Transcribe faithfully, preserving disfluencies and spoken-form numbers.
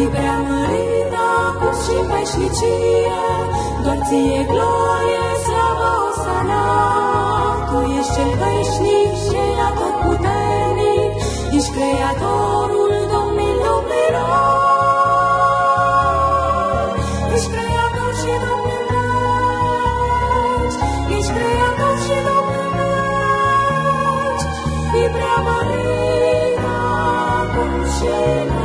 Fi preamărit acum și în veșnicie, doar ție glorie, slavă, osana. Tu ești cel veșnic, cel atotputernic, ești Creatorul Domnul domnilor. Ești Creator și Domnul dragi, ești Creator și Domnul dragi, fi preamărit acum și în